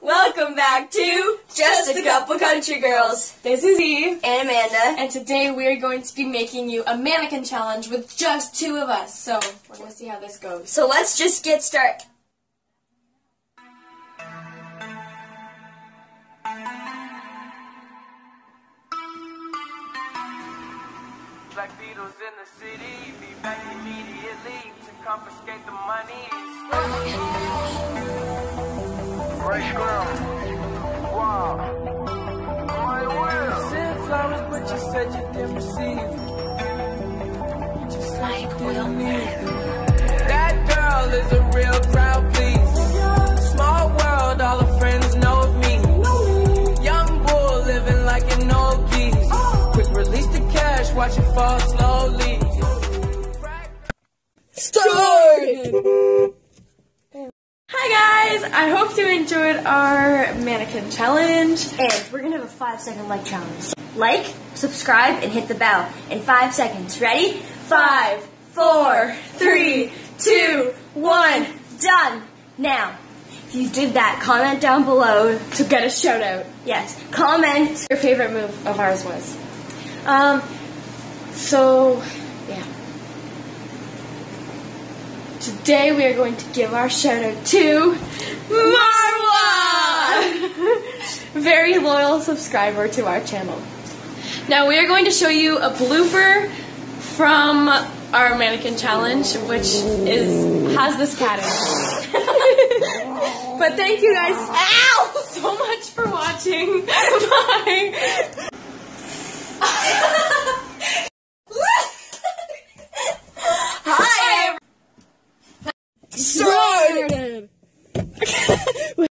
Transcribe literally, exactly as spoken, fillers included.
Welcome back to Just a Couple Country Girls. This is Eve. And Amanda. And today we are going to be making you a mannequin challenge with just two of us. So, we're going to see how this goes. So let's just get started. Black Beatles in the city, be back immediately to confiscate the money. Fresh ground. Wow. My will. Sent flowers, but you said you didn't receive. You just said you didn't need them. That girl is a real crowd, please. Small world, all her friends know of me. Young bull living like an old geese. Quick release the cash, watch it fall slowly. Start! Hi guys! I hope you enjoyed our mannequin challenge. And we're going to have a five second like challenge. Like, subscribe, and hit the bell in five seconds. Ready? Five, four, three, two, one, done. Now, if you did that, comment down below To get a shout out. Yes, comment. Your favorite move of ours was. Um, so, yeah. Today we are going to give our shout out to Marwa! Very loyal subscriber to our channel. Now we are going to show you a blooper from our mannequin challenge, which is has this pattern. But thank you guys ow, so much for watching. Bye! Hi! Started!